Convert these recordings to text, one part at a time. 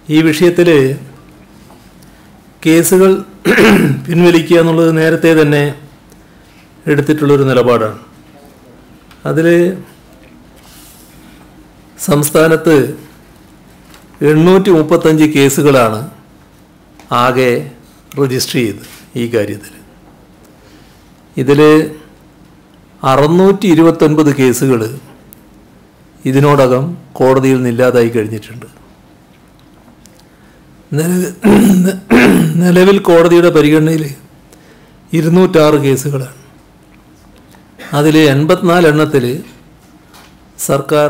ഈ വിഷയത്തിൽ കേസുകൾ പിൻവലിക്കുക എന്നുള്ളത് നേരത്തെ തന്നെ എടുത്തിട്ടുള്ളൊരു നിലപാടാണ്. അതിൽ സംസ്ഥാനത്ത് 835 കേസുകളാണ് ആകെ രജിസ്റ്റർ ചെയ്ത് ഈ കാര്യത്തിൽ. ഇതിൽ 629 കേസുകൾ ഇതിനോടകം കോടതിയിൽ നിന്നില്ലാതായി കഴിഞ്ഞിട്ടുണ്ട്. നിലവിൽ കോടതിയുടെ പരിഗണനയിൽ 206 കേസുകളാണ്. അതിൽ 84 എണ്ണത്തിൽ സർക്കാർ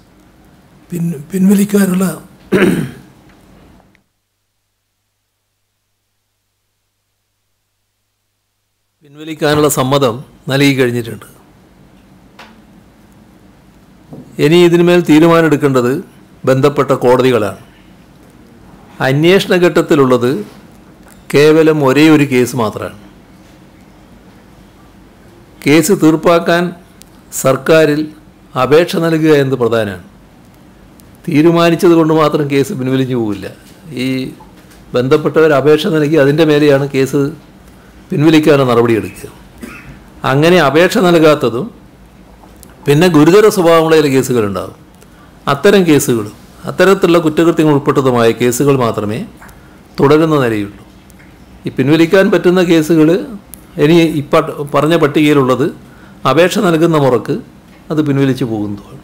പിൻവലിക്കാനുള്ള സമ്മതം നൽകി കഴിഞ്ഞിട്ടുണ്ട്. ഇനി ഇതിന്മേൽ തീരുമാനമെടുക്കേണ്ടത് ബന്ധപ്പെട്ട കോടതികളാണ്. അന്വേഷണ ഘട്ടത്തിലുള്ളത് കേവലം ഒരേ ഒരു കേസ് മാത്രമാണ്. കേസ് തീർപ്പാക്കാൻ സർക്കാരിൽ അപേക്ഷ നൽകുക എന്നത് പ്രധാനമാണ്. തീരുമാനിച്ചത് കൊണ്ട് മാത്രം കേസ് പിൻവലിഞ്ഞു പോവില്ല. ഈ ബന്ധപ്പെട്ടവർ അപേക്ഷ നൽകി അതിൻ്റെ മേലെയാണ് കേസ് പിൻവലിക്കാനുള്ള നടപടിയെടുക്കുക. അങ്ങനെ അപേക്ഷ നൽകാത്തതും പിന്നെ ഗുരുതര സ്വഭാവമുള്ള ചില കേസുകളുണ്ടാകും. അത്തരം കേസുകളും അത്തരത്തിലുള്ള കുറ്റകൃത്യങ്ങൾ ഉൾപ്പെട്ടതുമായ കേസുകൾ മാത്രമേ തുടരുന്ന നിലയുള്ളൂ. ഈ പിൻവലിക്കാൻ പറ്റുന്ന കേസുകൾ ഇനി പറഞ്ഞ പട്ടികയിലുള്ളത് അപേക്ഷ നൽകുന്ന മുറക്ക് അത് പിൻവലിച്ചു പോകുന്നതാണ്.